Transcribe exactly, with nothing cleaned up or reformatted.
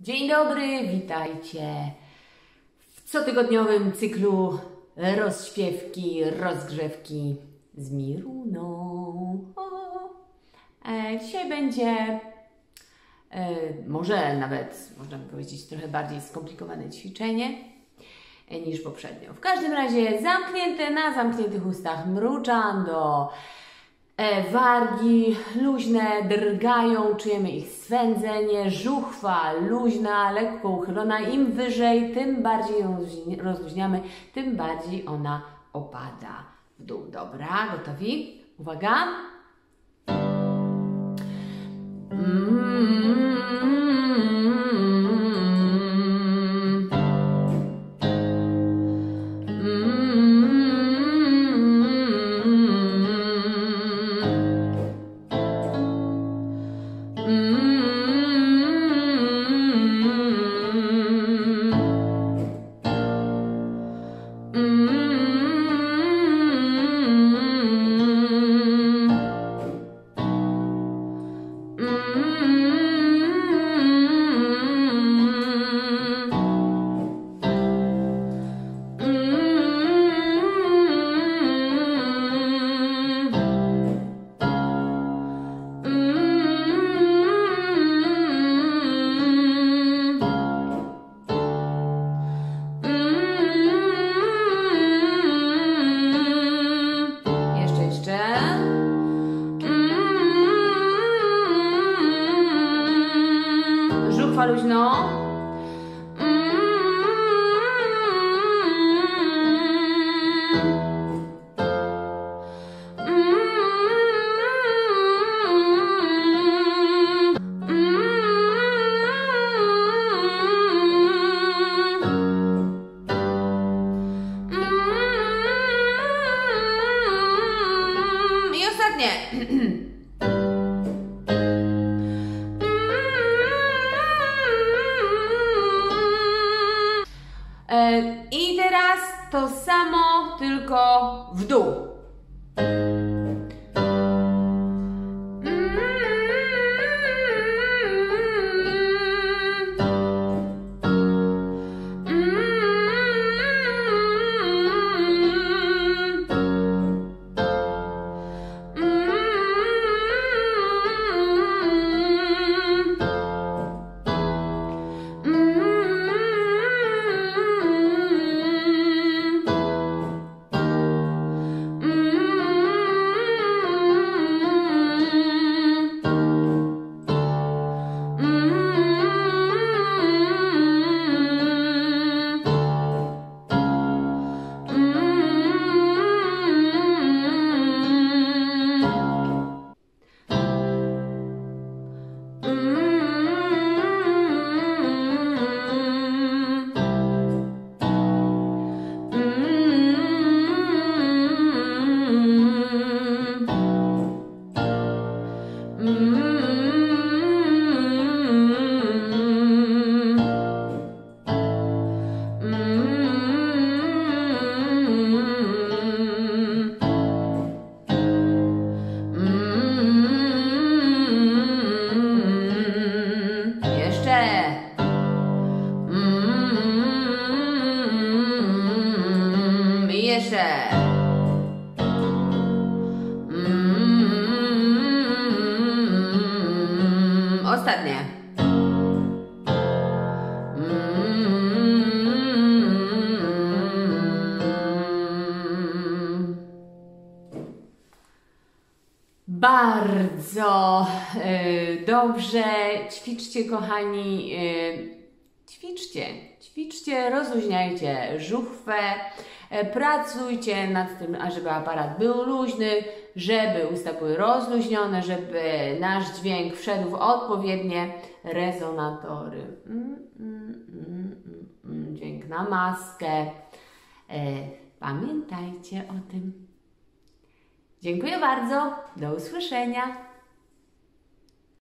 Dzień dobry, witajcie w cotygodniowym cyklu rozśpiewki, rozgrzewki z Miruną. E, dzisiaj będzie e, może nawet, można by powiedzieć, trochę bardziej skomplikowane ćwiczenie e, niż poprzednio. W każdym razie zamknięte na zamkniętych ustach mruczando. E, wargi luźne drgają, czujemy ich swędzenie, żuchwa luźna, lekko uchylona. Im wyżej, tym bardziej ją rozluźniamy, tym bardziej ona opada w dół. Dobra, gotowi? Uwaga! Mm-hmm. Żuchwa luźno. I ostatnie. I teraz to samo, tylko w dół. Jeszcze. Mm, ostatnie. Bardzo y, dobrze. Ćwiczcie, kochani. Y, ćwiczcie. Ćwiczcie, rozluźniajcie żuchwę. Pracujcie nad tym, ażeby aparat był luźny, żeby usta były rozluźnione, żeby nasz dźwięk wszedł w odpowiednie rezonatory. Mm, mm, mm, mm, dźwięk na maskę. E, pamiętajcie o tym. Dziękuję bardzo. Do usłyszenia.